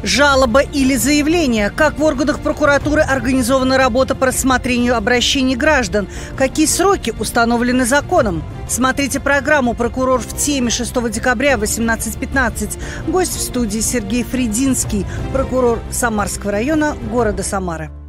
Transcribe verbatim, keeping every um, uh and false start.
Жалоба или заявление? Как в органах прокуратуры организована работа по рассмотрению обращений граждан? Какие сроки установлены законом? Смотрите программу «Прокурор в теме» шестого декабря в восемнадцать пятнадцать. Гость в студии Сергей Фридинский, прокурор Самарского района города Самары.